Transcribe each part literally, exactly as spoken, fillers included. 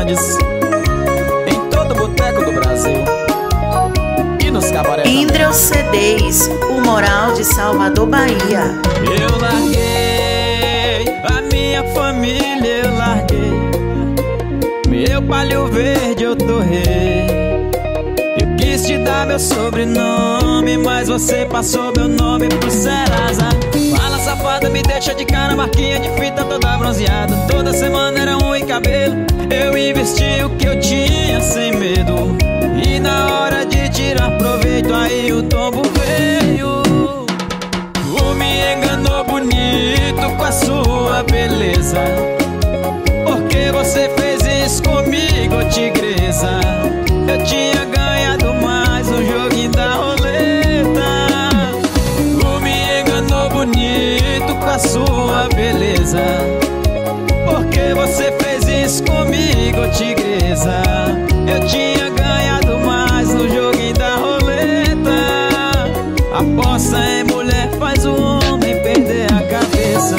Fernandes, em todo boteco do Brasil e nos cabarés. Indrel C Ds, o Moral de Salvador, Bahia. Eu larguei a minha família, eu larguei meu palho verde, eu torrei. Eu quis te dar meu sobrenome, mas você passou meu nome pro Serasa. Fala safada, me deixa de cara, marquinha de fita toda bronzeada. Toda semana era unha e cabelo, eu investi o que eu tinha sem medo. E na hora de tirar proveito, aí o tombo veio. Tu me enganou bonito com a sua beleza. Por que você fez isso comigo, tigresa? Eu tinha ganhado mais um joguinho da roleta. Tu me enganou bonito com a sua beleza. Por que você fez isso comigo, tigresa? Eu tinha ganhado mais no joguinho da roleta. Aposta em mulher faz o homem perder a cabeça.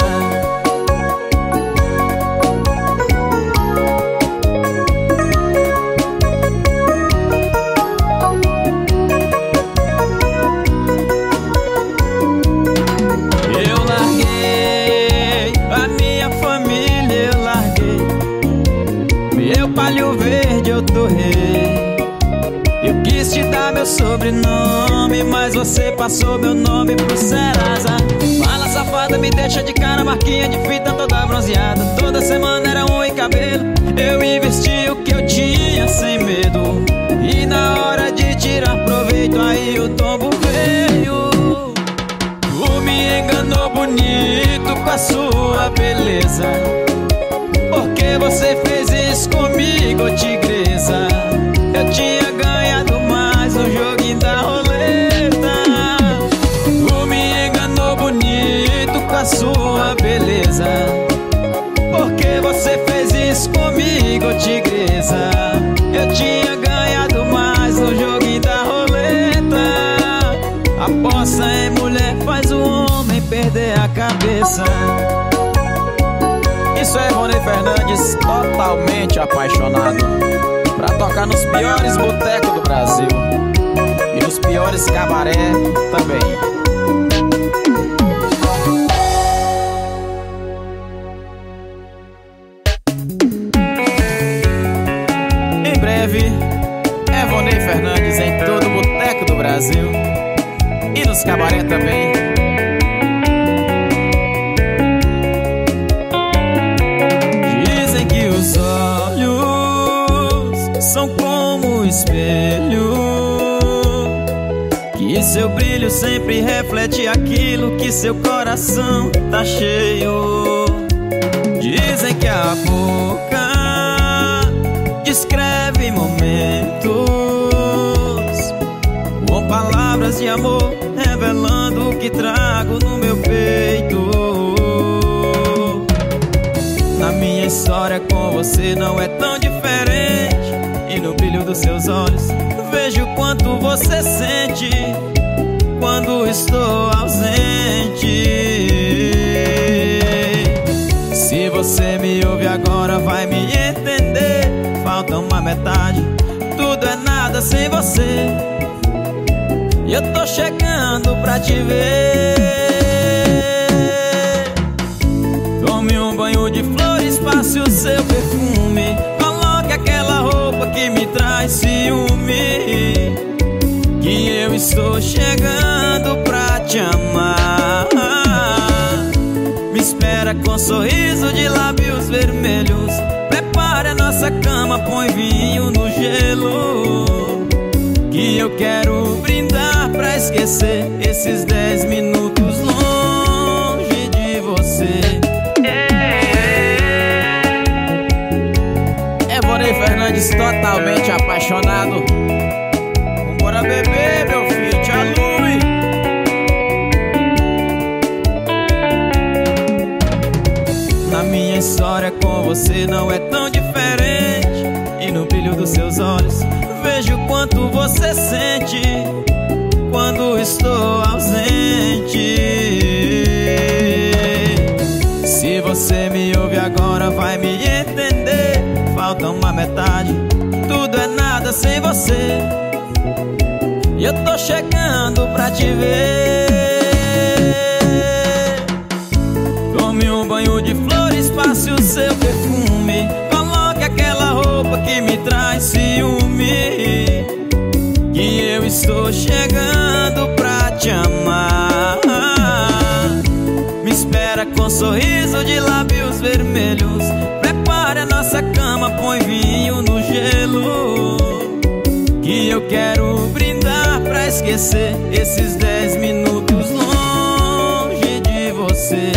Palho verde eu torrei. Eu quis te dar meu sobrenome, mas você passou meu nome pro Serasa. Fala safada, me deixa de cara, marquinha de fita toda bronzeada. Toda semana era unha e cabelo, eu investi o que eu tinha sem medo. E na hora de tirar proveito, aí o tombo veio. Tu me enganou bonito com a sua beleza. Por que você fez isso comigo, tigresa? Eu tinha ganhado mais um joguinho da roleta. Tu me enganou bonito com a sua beleza. Por que você fez isso comigo, tigresa? Eu tinha ganhado mais um joguinho da roleta. Aposta em mulher faz o homem perder a cabeça. Isso é Ivonei Fernandes, totalmente apaixonado, pra tocar nos piores botecos do Brasil e nos piores cabaré também. Em breve, Ivonei Fernandes em todo boteco do Brasil e nos cabaré também. Os olhos são como um espelho, que seu brilho sempre reflete aquilo que seu coração tá cheio. Dizem que a boca descreve momentos, com palavras de amor revelando o que trago no meu peito. Na minha história com você não é tão diferente, e no brilho dos seus olhos vejo o quanto você sente quando estou ausente. Se você me ouve agora vai me entender. Falta uma metade, tudo é nada sem você. E eu tô chegando pra te ver. Tome um banho de flores, passe o seu perfume, coloque aquela roupa que me traz ciúme, que eu estou chegando pra te amar. Me espera com um sorriso de lábios vermelhos, prepare a nossa cama, põe vinho no gelo, que eu quero brindar pra esquecer esses dez minutos longe de você. Ivonei Fernandes totalmente apaixonado. Bora beber, meu filho, te alui. Na minha história com você não é tão diferente, e no brilho dos seus olhos vejo o quanto você sente quando estou ausente. Se você me ouve agora vai me entender. Falta uma metade, você. E eu tô chegando pra te ver. Tome um banho de flores, passe o seu perfume, coloque aquela roupa que me traz ciúme, que eu estou chegando pra te amar. Me espera com um sorriso de lábios vermelhos, prepare a nossa cama, põe vinho no gelo, que eu quero brindar pra esquecer esses dez minutos longe de você.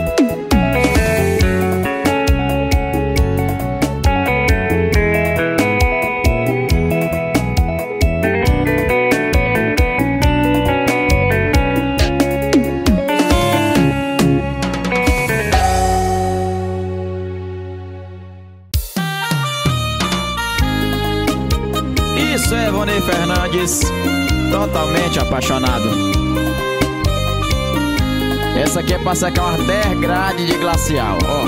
Isso é Vonei Fernandes, totalmente apaixonado. Essa aqui é pra secar umas dez grades de glacial, ó.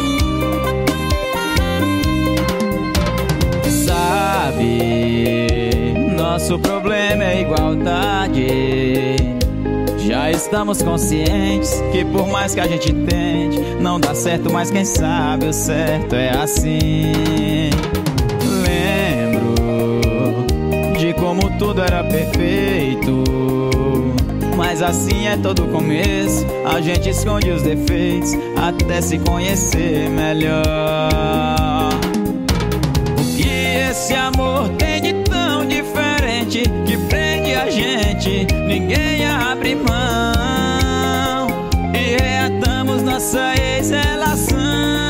Sabe, nosso problema é igualdade. Já estamos conscientes que por mais que a gente tente, não dá certo, mas quem sabe o certo é assim. De como tudo era perfeito, mas assim é todo começo. A gente esconde os defeitos até se conhecer melhor. O que esse amor tem de tão diferente que prende a gente, ninguém abre mão, e reatamos nossa ex-relação.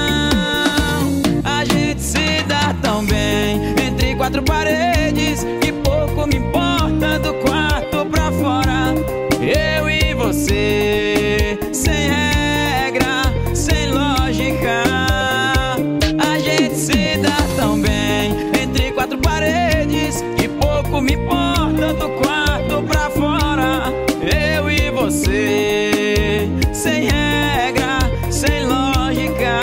A gente se dá tão bem entre quatro paredes, que pouco me importa do quarto pra fora. Eu e você, sem regra, sem lógica. A gente se dá tão bem entre quatro paredes, que pouco me importa do quarto pra fora. Eu e você, sem regra, sem lógica.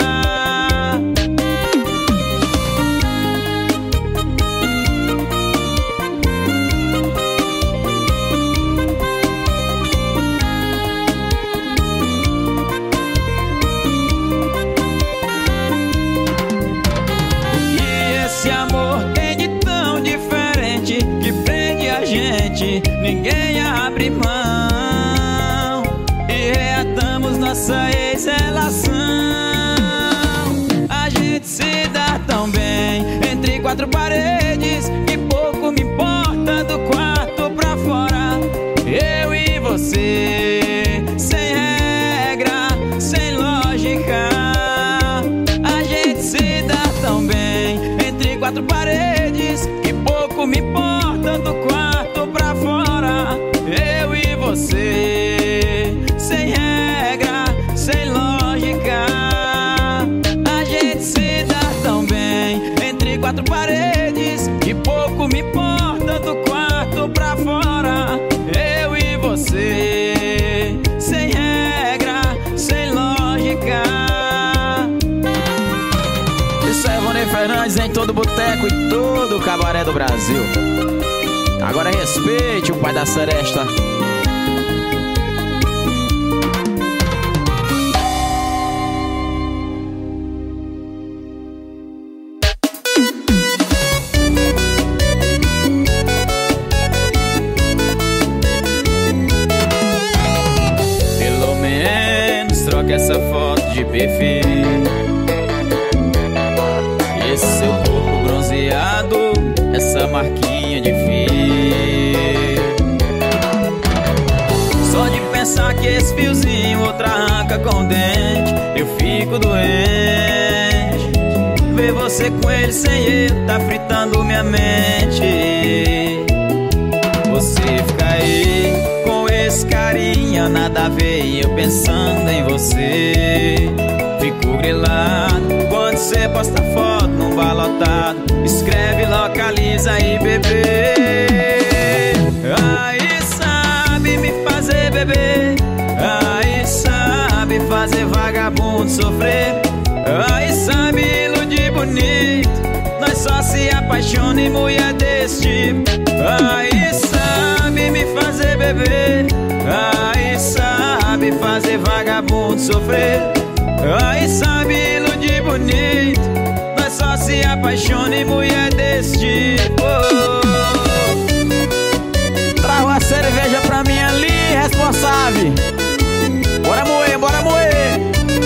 Ninguém abre mão, e reatamos nossa ex-relação. A gente se dá tão bem entre quatro paredes, que pouco me importa do quarto pra fora. Eu e você, sem regra, sem lógica. A gente se dá tão bem entre quatro paredes, que pouco me importa do quarto pra fora. Eu e você, sem regra, sem lógica. A gente se dá tão bem entre quatro paredes, que pouco me importa do quarto pra fora. Eu e você, sem regra, sem lógica. Isso é Vonei Fernandes em todo boteco e todo cabaré do Brasil. Agora respeite o pai da seresta. Pelo menos troque essa foto de perfil. Esse seu corpo bronzeado, essa marquinha de fio. Só de pensar que esse fiozinho outra arranca com o dente, eu fico doente. Ver você com ele sem eu tá fritando minha mente. Você fica aí com esse carinha nada a ver, e eu pensando em você. Fico grilado quando você posta foto num bar lotado, escreve, localiza aí, bebê. Aí sabe me fazer beber, aí sabe fazer vagabundo sofrer, aí sabe iludir bonito. Nós só se apaixona em mulher desse tipo. Aí sabe me fazer beber, aí sabe fazer vagabundo sofrer, aí sabe iludir bonito. Nós só se apaixona em mulher desse tipo. Traga uma cerveja pra mim ali, responsável. Bora moer, bora moer.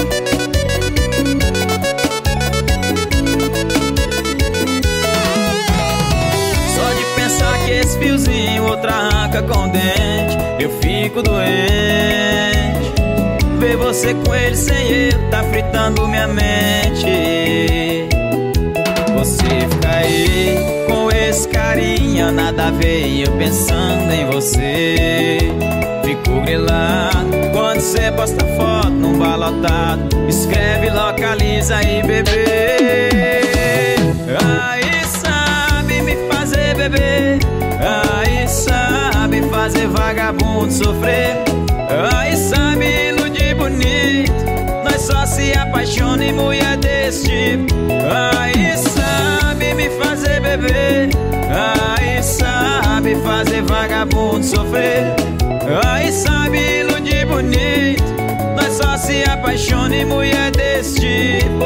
Só de pensar que esse fiozinho outra arranca com o dente, eu fico doente. Ver você com ele sem eu tá fritando minha mente. Você fica aí com esse carinha nada a ver, e eu pensando em você. Fico grilado quando você posta foto num bar lotado, escreve, localiza e bebê. Aí sabe me fazer beber, aí sabe fazer vagabundo sofrer, aí sabe iludir bonito. Nós só se apaixona em mulher desse tipo. Aí sabe me fazer beber, aí sabe fazer vagabundo sofrer, aí sabe iludir bonito. Nós só se apaixona em mulher desse tipo.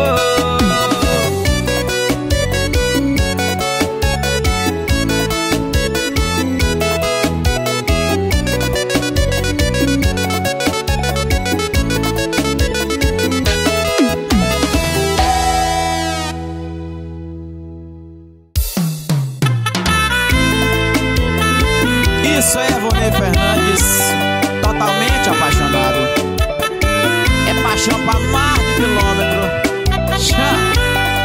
Isso aí é Vonei Fernandes, totalmente apaixonado. É paixão pra mais de quilômetro. Tchau.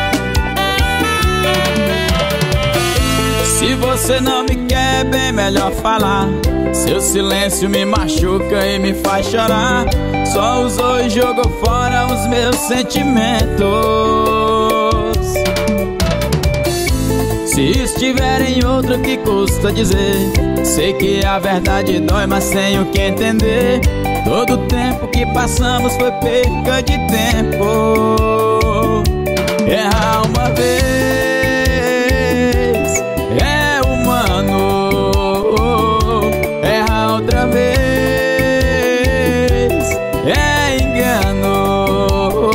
Se você não me quer, bem melhor falar. Seu silêncio me machuca e me faz chorar. Só usou e jogou fora os meus sentimentos. Se estiver em outro, que custa dizer? Sei que a verdade dói, mas tenho que entender. Todo o tempo que passamos foi perca de tempo. Errar uma vez é humano, errar outra vez é engano.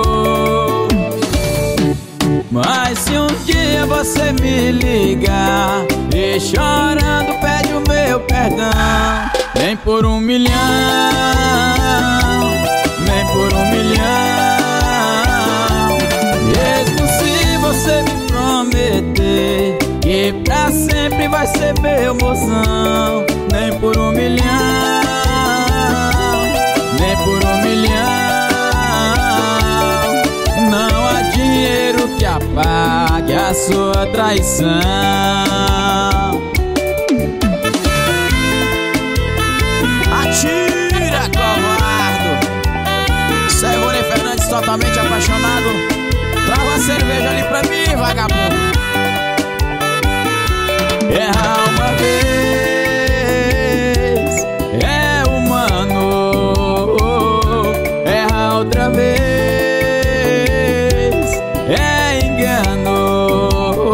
Mas se um dia você me ligar e chorando pede o meu perdão, nem por um milhão, nem por um milhão. Mesmo se você me prometer que pra sempre vai ser meu mozão, nem por um milhão, nem por um milhão. Não há dinheiro que apague a sua traição. Atira, covarde. Isso é Vonei Fernandes, totalmente apaixonado. Traga uma cerveja ali pra mim, vagabundo. Errar uma vez é humano, errar outra vez é engano.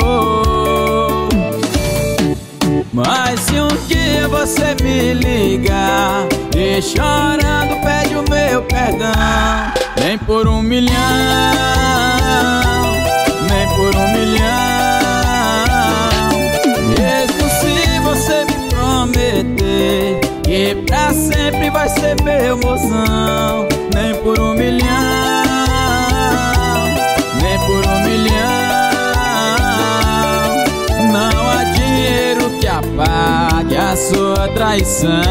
Mas se um dia você me ligar e chorando pede o meu perdão, nem por um milhão, nem por um milhão. Mesmo se você me prometer que pra sempre vai ser meu mozão, nem por um milhão, nem por um milhão. Não há dinheiro que apague a sua traição.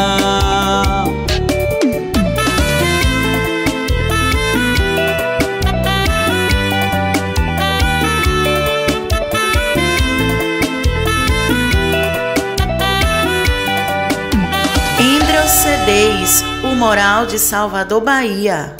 C Ds, o Moral de Salvador, Bahia.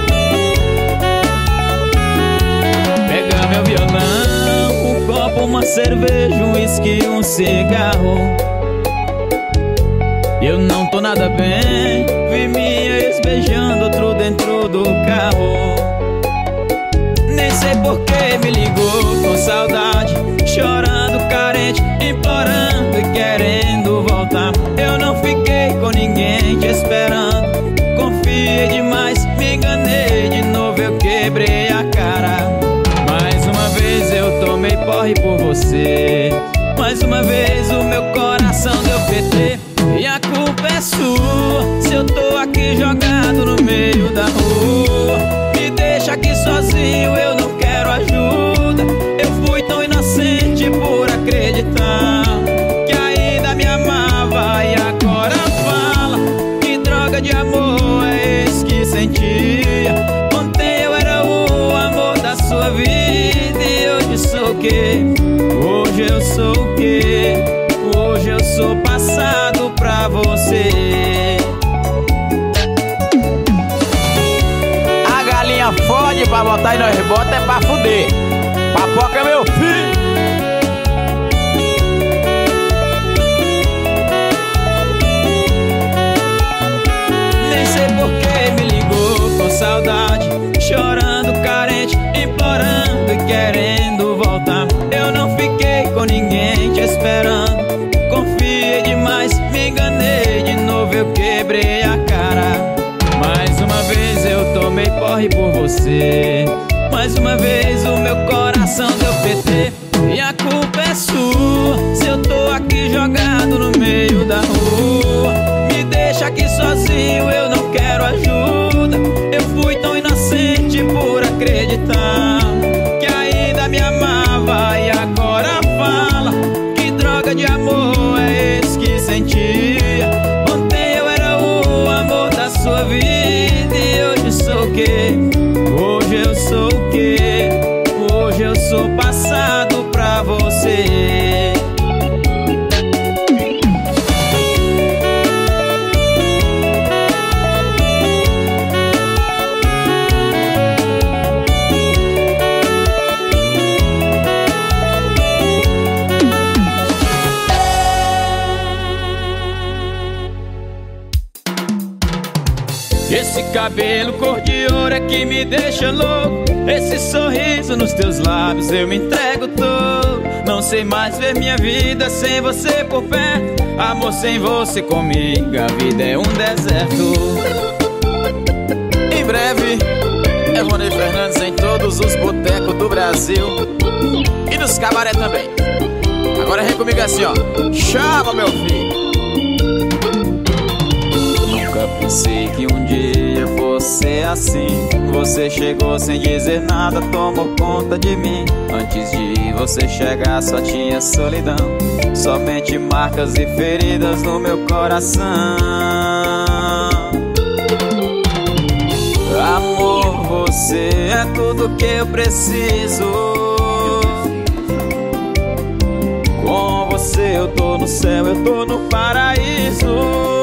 Pega meu violão, um copo, uma cerveja, um uísque, um cigarro. Eu não tô nada bem, vi minha ex beijando outro dentro do carro. Nem sei por que me ligou com saudade, chorando, carente, implorando e querendo voltar. Eu não fiquei com ninguém te esperando, confiei demais, me enganei de novo, eu quebrei a cara. Mais uma vez eu tomei porre por você, mais uma vez o meu coração deu P T. E a culpa é sua, se eu tô aqui jogado no meio da rua. Me deixa aqui sozinho, eu não quero ajuda. Eu fui tão inocente por acreditar que ainda me amava, e agora fala que droga de amor é esse que sentia. Ontem eu era o amor da sua vida e hoje sou o quê? Hoje eu sou o quê? Hoje eu sou passado pra você. A galinha fode pra botar e nós bota é pra fuder. Papoca é meu filho. Nem sei por que me ligou com saudade, chorando, carente, implorando e querendo voltar. Eu não fiquei com ninguém te esperando, confiei demais, me enganei de novo, eu quebrei a cara. Mais uma vez eu tomei porre por você, mais uma vez o meu coração deu P T. E a culpa é sua, se eu tô aqui jogado no meio da rua. Me deixa aqui sozinho, eu não quero ajuda. Eu fui tão inocente por acreditar que ainda me amava, e agora fala que droga de amor é esse que sentia. Ontem eu era o amor da sua vida e hoje sou o quê? Hoje eu sou o quê? Hoje eu sou passado pra você. Esse cabelo cor de ouro é que me deixa louco. Esse sorriso nos teus lábios eu me entrego todo. Não sei mais ver minha vida sem você por perto. Amor, sem você comigo a vida é um deserto. Em breve, Evonei Fernandes em todos os botecos do Brasil e nos cabaré também. Agora vem comigo assim, ó. Chama, meu filho. Nunca pensei que um dia fosse assim. Você chegou sem dizer nada, tomou conta de mim. Antes de você chegar só tinha solidão, somente marcas e feridas no meu coração. Amor, você é tudo que eu preciso. Com você eu tô no céu, eu tô no paraíso.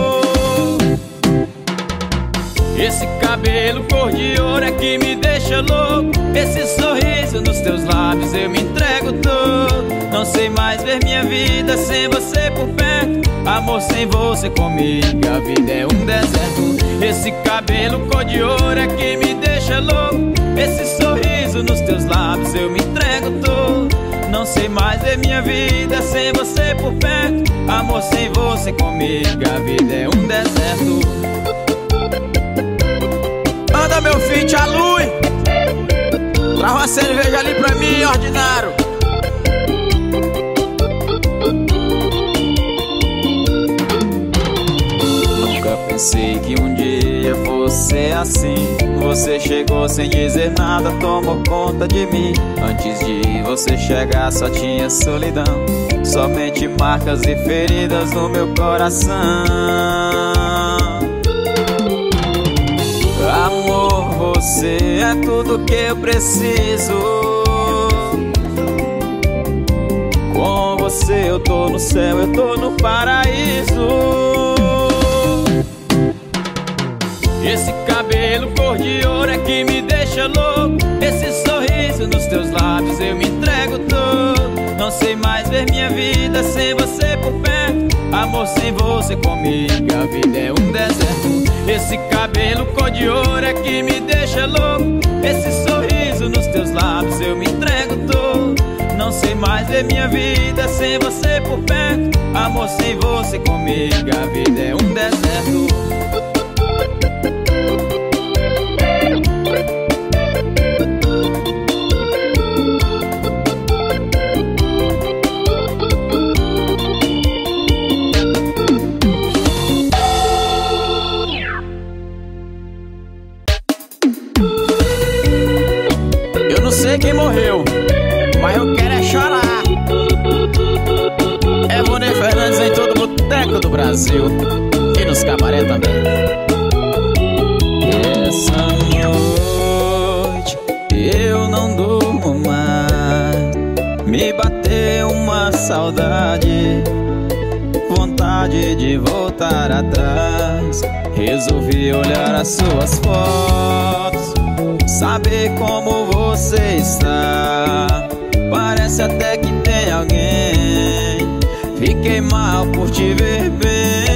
Esse cabelo cor de ouro é que me deixa louco. Esse sorriso nos teus lábios eu me entrego todo. Não sei mais ver minha vida sem você por perto. Amor, sem você comigo a vida é um deserto. Esse cabelo cor de ouro é que me deixa louco. Esse sorriso nos teus lábios eu me entrego todo. Não sei mais ver minha vida sem você por perto. Amor, sem você comigo a vida é um deserto. Manda meu filho, tia Lui, traz uma cerveja ali pra mim, ordinário. Nunca pensei que um dia fosse assim. Você chegou sem dizer nada, tomou conta de mim. Antes de você chegar só tinha solidão, somente marcas e feridas no meu coração. Amor, você é tudo que eu preciso. Com você eu tô no céu, eu tô no paraíso. Esse cabelo cor de ouro é que me deixa louco. Esse sorriso nos teus lábios eu me entrego todo. Não mais ver minha vida sem você por perto. Amor, sem você comigo a vida é um deserto. Esse cabelo cor de ouro é que me deixa louco. Esse sorriso nos teus lábios eu me entrego todo. Não sei mais ver minha vida sem você por perto. Amor, sem você comigo a vida é um deserto. Eu não sei quem morreu, mas eu quero é chorar. É Vonei Fernandes em todo boteco do Brasil e nos cabaré também. Essa noite eu não durmo mais. Me bateu uma saudade, vontade de voltar atrás. Resolvi olhar as suas fotos, saber como você está. Parece até que tem alguém. Fiquei mal por te ver bem.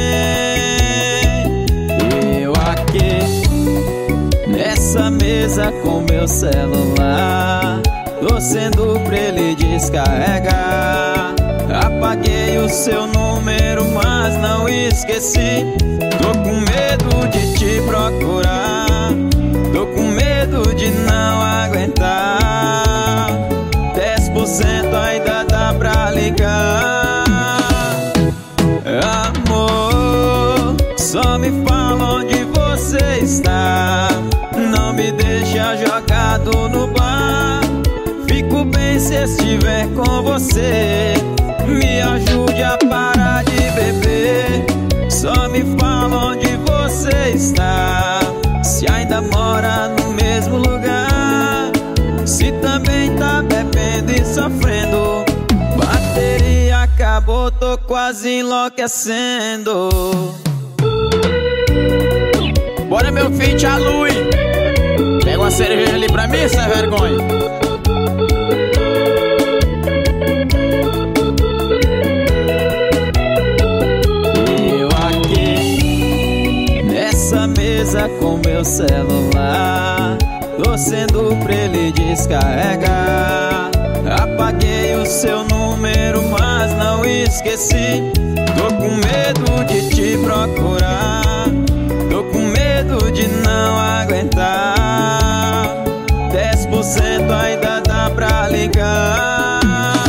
Eu aqui nessa mesa com meu celular, torcendo pra ele descarregar. Apaguei o seu número, mas não esqueci. Tô com medo de te procurar, tô com medo de não aguentar. Dez por cento ainda dá pra ligar. Amor, só me fala onde você está. Não me deixa jogado no bar. Fico bem se estiver com você. Me ajude a parar de beber. Só me fala onde você está. Se ainda mora no mesmo lugar, se também tá bebendo e sofrendo. Bateria acabou, tô quase enlouquecendo. Bora, meu filho, tia Lui. Pega uma cerveja ali pra mim, sem vergonha. Mesa com meu celular, torcendo pra ele descarregar. Apaguei o seu número, mas não esqueci. Tô com medo de te procurar, tô com medo de não aguentar. Dez por cento ainda dá pra ligar.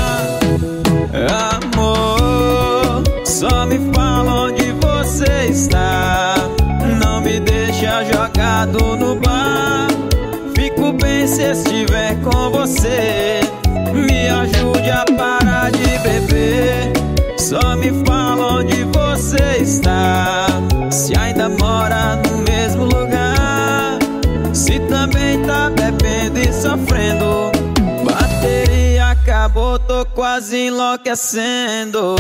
Amor, só me fala onde você está. Não me deixa jogado no bar. Fico bem se estiver com você. Me ajude a parar de beber. Só me fala onde você está. Se ainda mora no mesmo lugar, se também tá bebendo e sofrendo. Bateria acabou, tô quase enlouquecendo.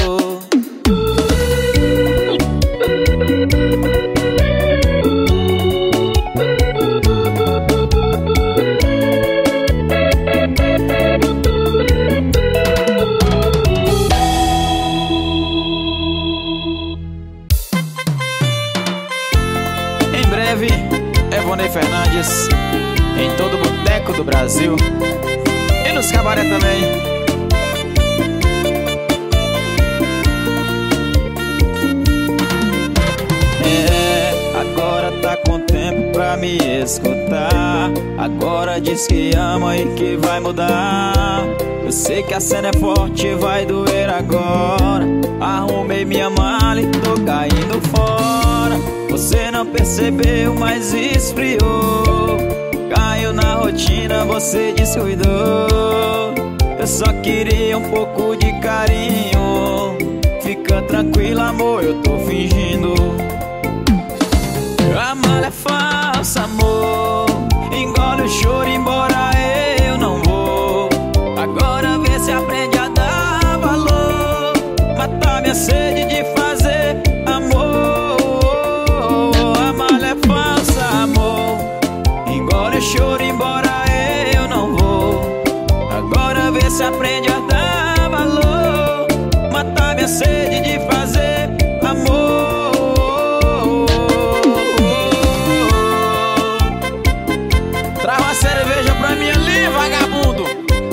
É Vonei Fernandes em todo boteco do Brasil e nos cabaré também. É, agora tá com tempo pra me escutar. Agora diz que ama e que vai mudar. Eu sei que a cena é forte, vai doer agora. Arrumei minha mala e tô caindo fora. Você não percebeu, mas esfriou. Caiu na rotina, você descuidou. Eu só queria um pouco de carinho. Fica tranquilo, amor, eu tô fingindo. A mala é falsa, amor. Engole o choro, embora eu não vou. Agora vê se aprende a dar valor. Matar minha sede de fazer amor. A mala é falsa, amor. Engole o choro, embora eu não vou. Agora vê se aprende a dar valor. pra mim ali, vagabundo.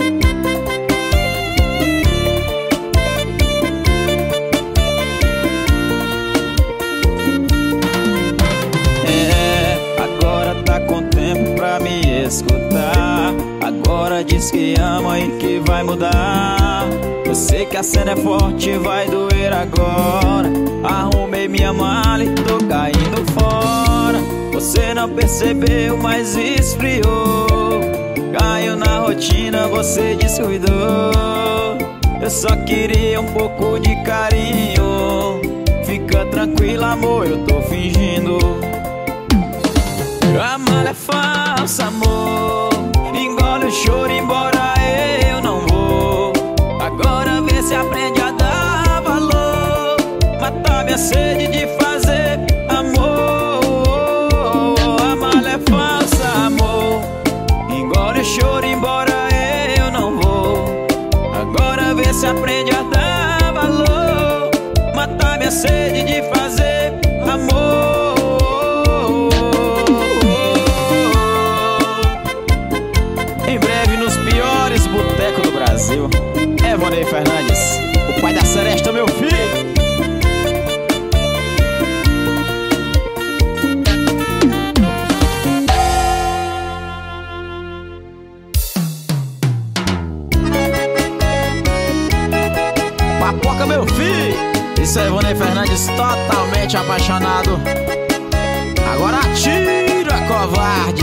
É, agora tá com tempo pra me escutar. Agora diz que ama e que vai mudar. Eu sei que a cena é forte, vai doer agora. Arrumei minha mala e tô caindo fora. Você não percebeu, mas esfriou. Caiu na rotina, você descuidou. Eu só queria um pouco de carinho. Fica tranquila, amor, eu tô fingindo. A mala é falsa, amor. Engole o choro, embora eu não vou. Agora vê se aprende a dar valor. Matar minha sede de fazer amor. A mala é falsa, amor. Engole o choro, embora eu não vou. Agora vê se aprende a dar valor. Matar minha sede de fazer amor. Em breve nos piores botecos do Brasil. Evonei Fernandes, o pai da seresta, meu filho. Papoca, meu filho. Isso é Evonei Fernandes totalmente apaixonado. Agora atira, covarde.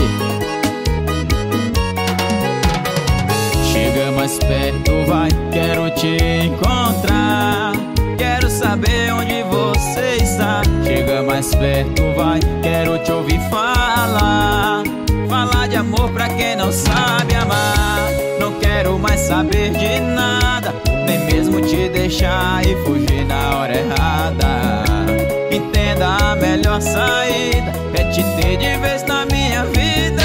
Chega mais perto, vai, quero te encontrar. Quero saber onde você está. Chega mais perto, vai, quero te ouvir falar. Falar de amor pra quem não sabe amar. Não quero mais saber de nada, nem mesmo te deixar e fugir na hora errada. Entenda, a melhor saída é te ter de vez na minha vida.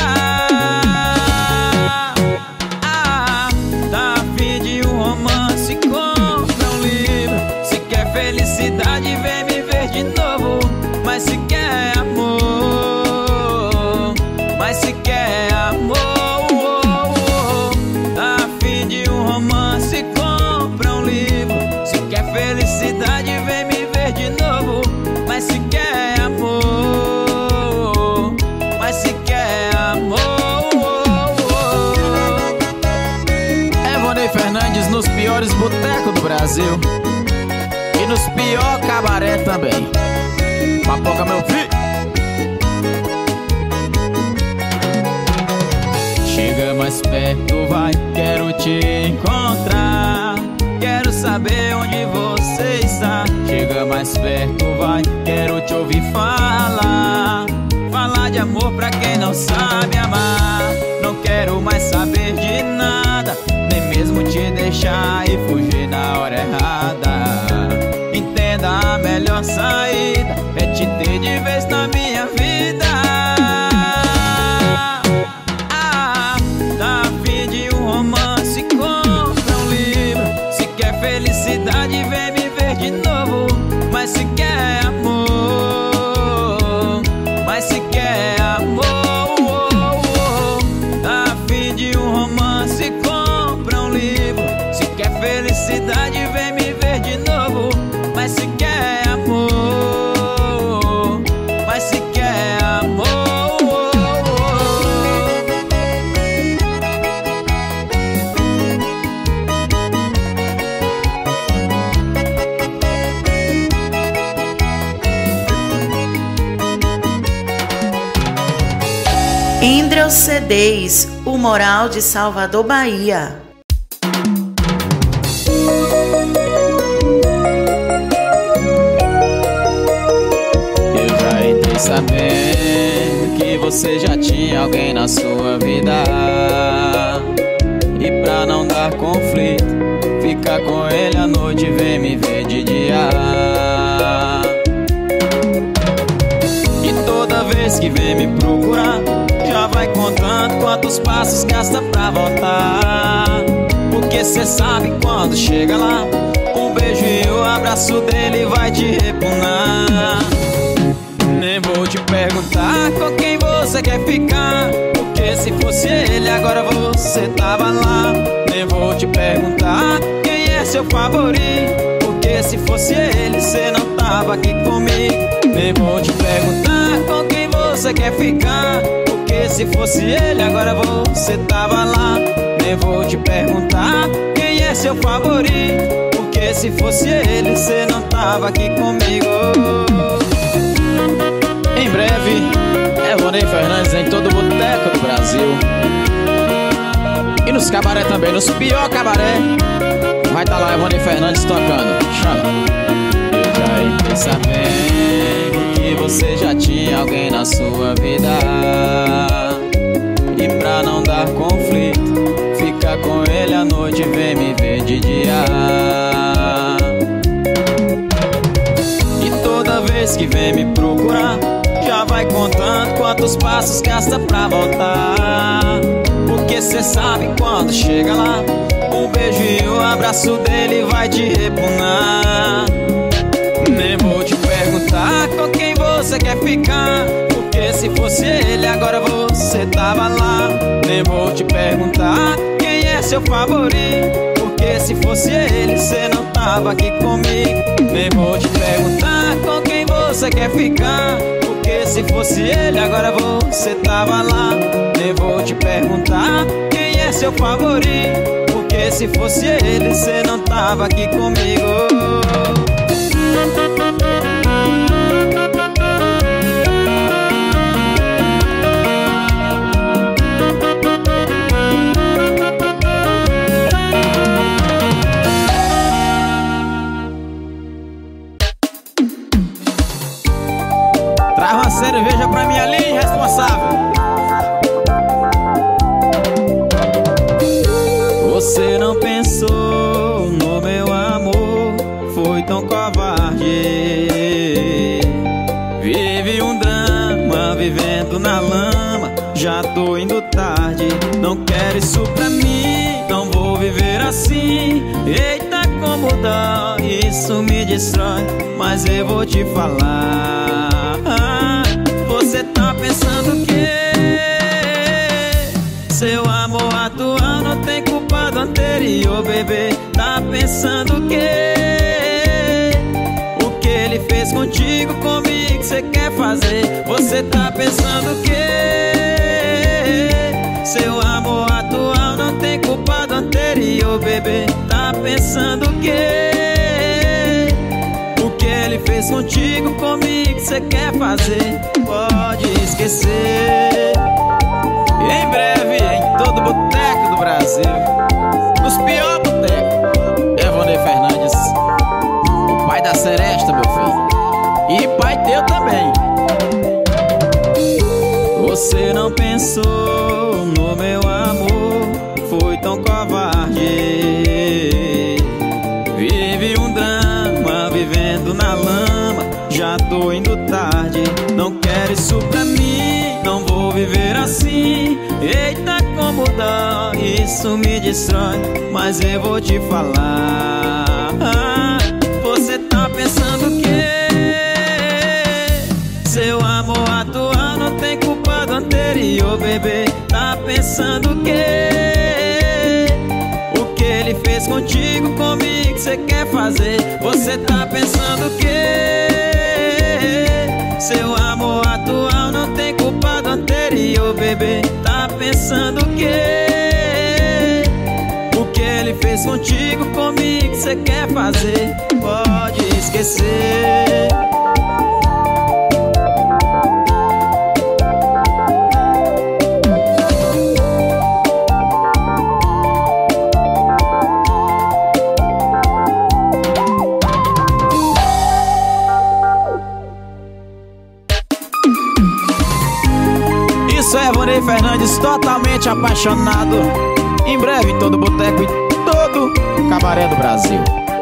Ah, tá a fim de um romance, compra um livro. Se quer felicidade, vem me ver de novo. Mas se quer amor, mas se quer amor, tá a fim de um romance, compra um livro. Se quer felicidade, vem me ver de novo. Mas se quer amor, mas se quer amor. Evonei Fernandes nos piores botecos do Brasil e nos pior cabaré também. Papoca, meu filho. Chega mais perto, vai, quero te encontrar. Quero saber onde você está. Chega mais perto, vai, quero te ouvir falar. Falar de amor pra quem não sabe amar. Não quero mais saber de nada, nem mesmo te deixar e fugir na hora errada. Entenda, a melhor saída é te ter de vez na minha vida. Ah, tá a fim de um romance, compra um livro. Se quer felicidade, vem me ver de novo. Mas se quer amor, mas se quer amor, tá a fim de um romance, compra um livro. Se quer felicidade, vem me ver de novo. Mas se quer amor, mas se quer amor. Indrel C Ds, o Moral de Salvador, Bahia. Eu já entrei sabendo que você já tinha alguém na sua vida. E pra não dar conflito, fica com ele à noite e vem me ver de dia. E toda vez que vem me procurar, já vai contando quantos passos gasta pra voltar. Porque cê sabe quando chega lá, um beijo e o abraço dele vai te repugnar. Nem vou te perguntar com quem você quer ficar, porque se fosse ele agora você você tava lá. Nem vou te perguntar quem é seu favorito, porque se fosse ele, cê não tava aqui comigo. Nem vou te perguntar com quem você quer ficar, porque se fosse ele, agora você tava lá. Nem vou te perguntar quem é seu favorito, porque se fosse ele, cê não tava aqui comigo. Em breve, Evonei Fernandes em todo boteco do Brasil. E nos cabaré também, nos pior cabaré. Vai tá lá Evonei Fernandes tocando. Chama. Eu já fiquei sabendo que você já tinha alguém na sua vida, e pra não dar conflito, fica com ele à noite e vem me ver de dia. E toda vez que vem me procurar, já vai contando quantos passos gasta pra voltar, porque cê sabe quando chega lá, um beijo e o abraço dele vai te repugnar. Nem vou te perguntar com quem você quer ficar, porque se fosse ele, agora você tava lá. Nem vou te perguntar quem é seu favorito, porque se fosse ele, cê não tava aqui comigo. Nem vou te perguntar com quem você quer ficar, porque se fosse ele, agora você tava lá. Nem vou te perguntar quem é seu favorito, porque se fosse ele, cê não tava aqui comigo. Traz uma cerveja pra mim ali, irresponsável. Você não pensou no meu amor, foi tão covarde. Vive um drama, vivendo na lama, já tô indo tarde. Não quero isso pra mim, não vou viver assim. Eita, como dá, isso me destrói, mas eu vou te falar. Você tá pensando que seu amor atual não tem culpa do anterior, bebê. Tá pensando que o que ele fez contigo, comigo, cê quer fazer. Você tá pensando que seu amor atual não tem culpa do anterior, bebê. Tá pensando que o que ele fez contigo, comigo, cê quer fazer. Pode esquecer. Em breve, em todo boteco do Brasil, nos pior botecos, Evonei Fernandes, o pai da seresta, meu filho, e pai teu também. Você não pensou no meu amor, foi tão covarde. Vive um drama, vivendo na lama, já tô indo tarde. Não quero isso pra mim, não vou viver assim. Eita, como dá, isso me destrói, mas eu vou te falar. Você tá pensando que seu amor atual não tem culpa do anterior, bebê. Tá pensando que o que ele fez contigo, comigo, cê quer fazer. Você tá pensando que seu amor atual não tem culpa do anterior, bebê. Tá pensando que o que ele fez contigo, comigo, cê quer fazer. Pode esquecer. Isso é Evonei Fernandes, totalmente apaixonado. Em breve em todo boteco e todo cabaré do Brasil.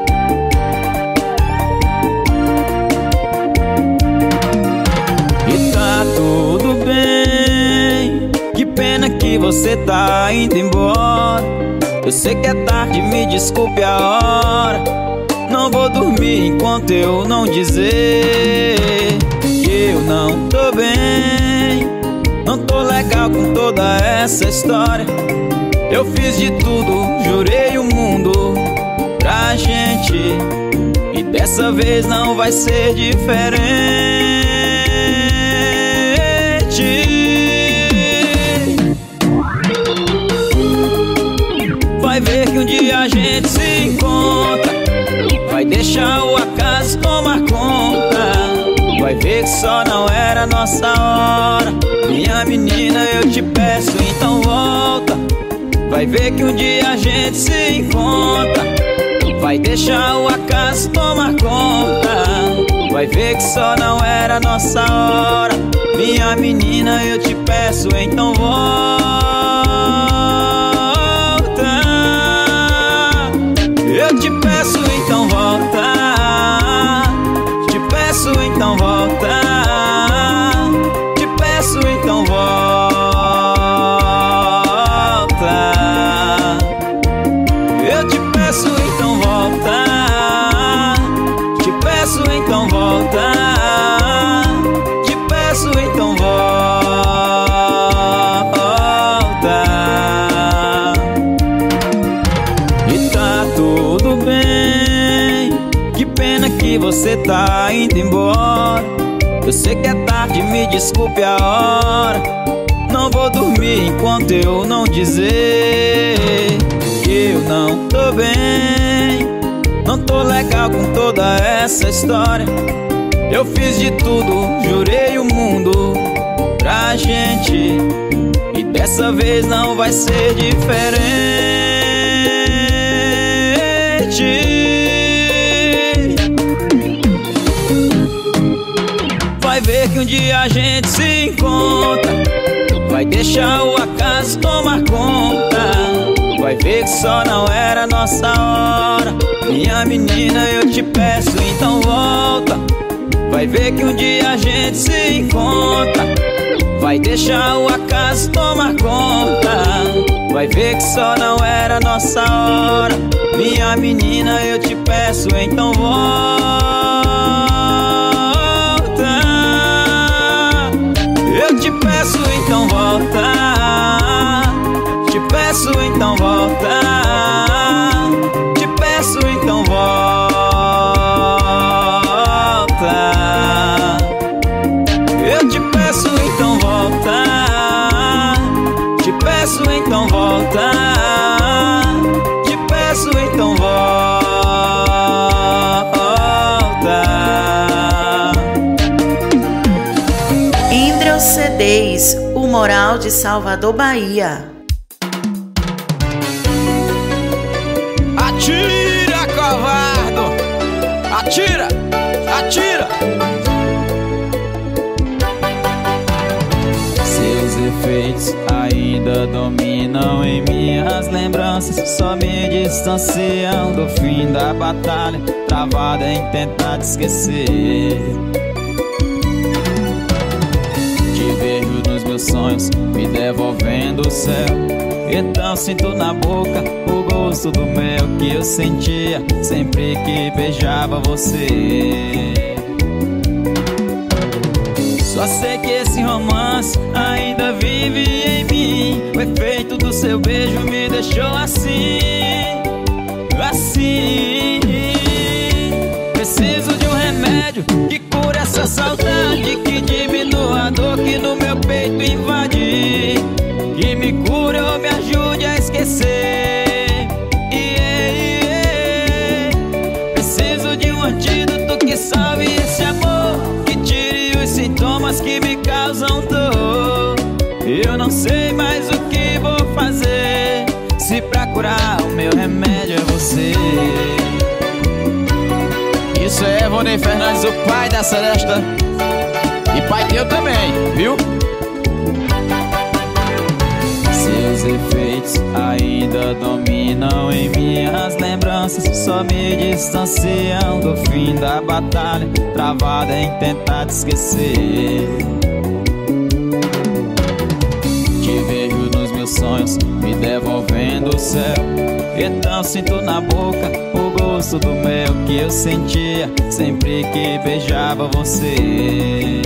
E tá tudo bem, que pena que você tá indo embora. Eu sei que é tarde, me desculpe a hora. Não vou dormir enquanto eu não dizer que eu não tô bem. Não tô legal com toda essa história. Eu fiz de tudo, jurei o mundo pra gente, e dessa vez não vai ser diferente. Vai ver que um dia a gente se encontra, vai deixar o acaso tomar conta. Vai ver que só não era nossa hora. Minha menina, eu te peço, então volta. Vai ver que um dia a gente se encontra, vai deixar o acaso tomar conta. Vai ver que só não era nossa hora. Minha menina, eu te peço, então volta. Eu te peço, então volta. Te peço, então volta. Te peço, então volta. Eu te peço, então volta. Te peço, então volta. Te peço, então volta. E tá tudo bem, que pena que você tá indo embora. Eu sei que é tarde, me desculpe a hora. Não vou dormir enquanto eu não dizer que eu não tô bem. Não tô legal com toda essa história. Eu fiz de tudo, jurei o mundo pra gente, e dessa vez não vai ser diferente. Vai ver que um dia a gente se encontra, vai deixar o acaso tomar conta. Vai ver que só não era nossa hora. Minha menina, eu te peço, então volta. Vai ver que um dia a gente se encontra, vai deixar o acaso tomar conta. Vai ver que só não era nossa hora. Minha menina, eu te peço, então volta. Eu te peço, então volta. Te peço, então volta. Te peço, então volta. Eu te peço, então volta. Te peço, então volta. Te peço, então volta. Indra C Ds, o Moral de Salvador, Bahia. Atira, covardo! Atira! Atira! Seus efeitos ainda dominam em minhas lembranças, só me distanciam do fim da batalha, travada em tentar te esquecer. Te vejo nos meus sonhos, me devolvendo o céu. Então sinto na boca o gosto do mel que eu sentia sempre que beijava você. Só sei que esse romance ainda vive em mim. O efeito do seu beijo me deixou assim, assim. Preciso de um remédio que cure essa saudade, que diminua a dor que no meu peito invade, que me cure ou me ajude a esquecer. Yeah, yeah. Preciso de um antídoto que salve esse amor, que tire os sintomas que me causam dor. Eu não sei mais o que vou fazer, se pra curar o meu remédio é você. Isso é Evonei Fernandes, o pai da Celesta, e pai teu também, viu? Seus efeitos ainda dominam em minhas lembranças, só me distanciam do fim da batalha, travada em tentar te esquecer. Te vejo nos meus sonhos, me devolvendo o céu. Então sinto na boca o gosto do mel que eu sentia sempre que beijava você.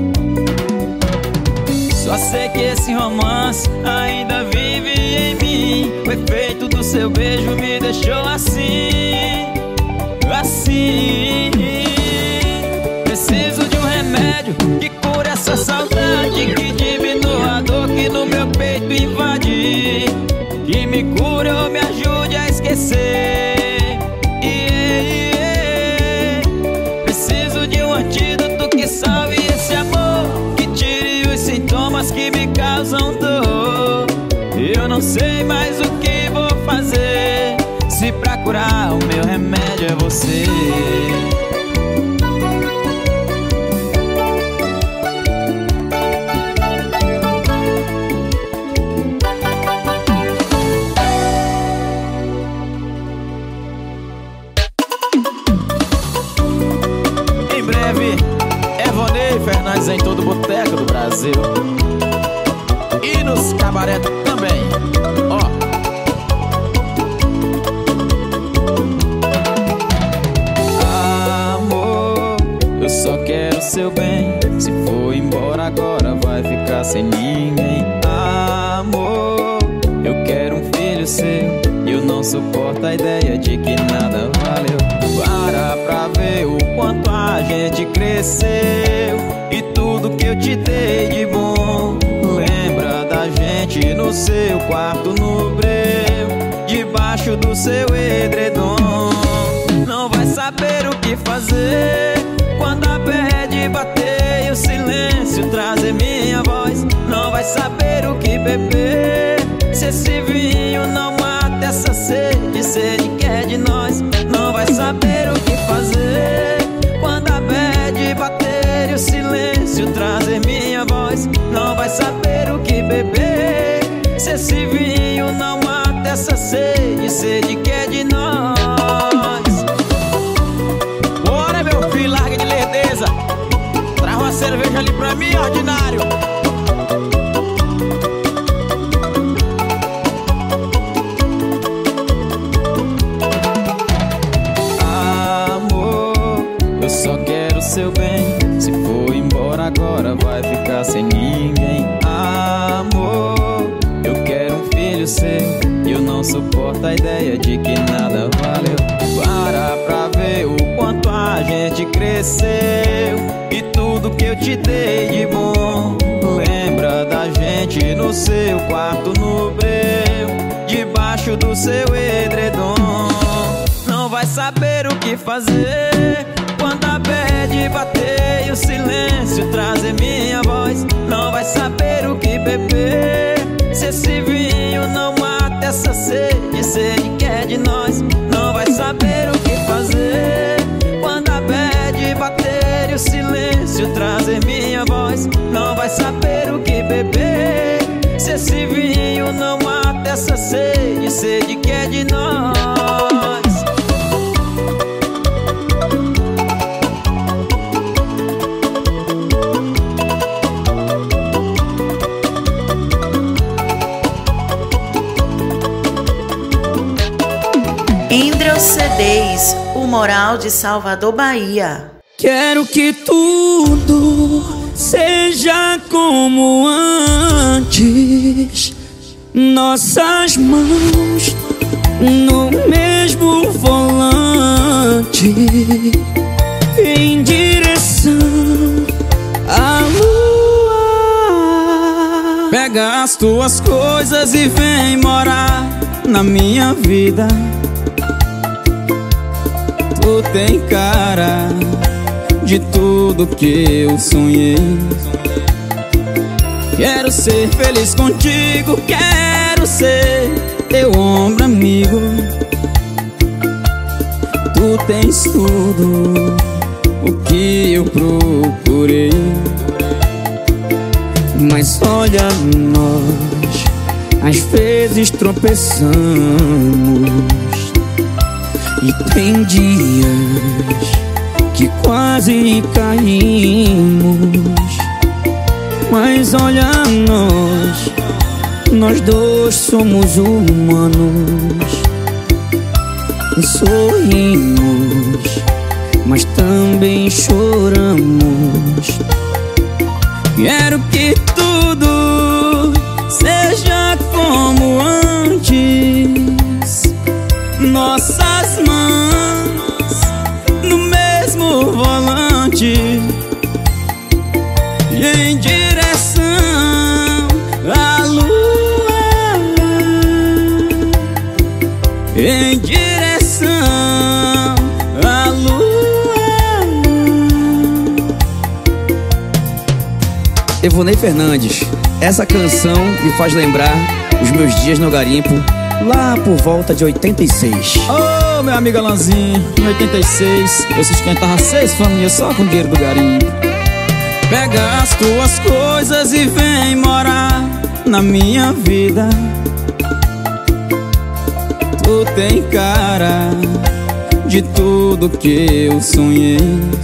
Só sei que esse romance ainda vive em mim. o efeito do seu beijo me deixou assim, assim. Preciso de um remédio que cure essa saudade, que diminua a dor que no meu peito invade, que me cure ou me ajude a esquecer. Yeah, yeah. Preciso de um antídoto que salve esse amor, que tire os sintomas que me causam dor. Eu não sei mais o que vou fazer, se pra curar o meu remédio é você. Em breve, Evonei Fernandes em todo boteco do Brasil e nos cabaré também. Ó, amor, eu só quero seu bem. Se for embora agora vai ficar sem ninguém. Amor, eu quero um filho seu, eu não suporto a ideia de que nada valeu. Para pra ver o quanto a gente cresceu e tudo que eu te dei de bom. Lembra da gente no seu quarto no breu, debaixo do seu edredom. Não vai saber o que fazer quando a bad bater e o silêncio trazer minha voz. Não vai saber o que beber se esse vinho não mata essa sede, sede que é de nós. Não vai saber o que fazer quando a bad bater e o silêncio trazer minha voz. Não vai saber o que beber se esse vinho não mata essa sede, sede que é de nós. Bora, meu filho, larga de lerdeza, traz uma cerveja ali pra mim, ordinário. Só quero seu bem, se for embora agora vai ficar sem ninguém. Amor, eu quero um filho seu, eu não suporto a ideia de que nada valeu. Para pra ver o quanto a gente cresceu e tudo que eu te dei de bom. Lembra da gente no seu quarto no breu, debaixo do seu edredom. Não vai saber o que fazer quando a bad bater e o silêncio trazer minha voz. Não vai saber o que beber se esse vinho não mata essa sede, sede que é de nós. Não vai saber o que fazer quando a bad bater e o silêncio trazer minha voz. Não vai saber o que beber se esse vinho não mata essa sede, sede que é de nós. Indrel C Ds, o Moral de Salvador, Bahia. Quero que tudo seja como antes, nossas mãos no mesmo volante, em direção à lua. Pega as tuas coisas e vem morar na minha vida. Tu tem cara de tudo que eu sonhei. Quero ser feliz contigo, quero ser teu ombro amigo. Tu tens tudo o que eu procurei. Mas olha nós, às vezes tropeçamos e tem dias que quase caímos. Mas olha nós, nós dois somos humanos. E sorrimos, mas também choramos. Quero que tudo seja como antes, em direção à lua. Evonei Fernandes, essa canção me faz lembrar os meus dias no garimpo, lá por volta de oitenta e seis. Ô, oh, meu amigo Alanzinho, em oitenta e seis eu sustentava seis famílias só com dinheiro do garimpo. Pega as tuas coisas e vem morar na minha vida. Tu tem cara de tudo que eu sonhei.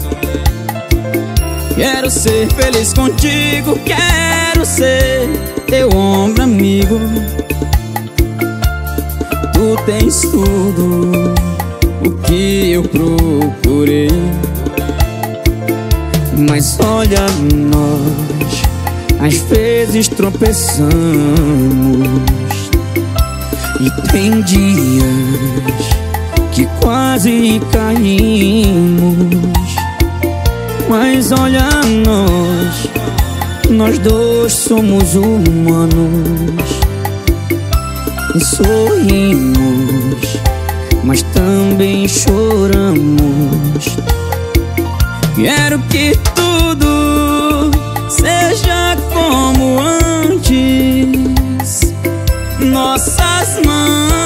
Quero ser feliz contigo, quero ser teu ombro amigo. Tu tens tudo o que eu procurei. Mas olha, nós às vezes tropeçamos e tem dias que quase caímos. Mas olha, nós, nós dois somos humanos. Sorrimos, mas também choramos. Quero que tudo seja como antes. Nossas mãos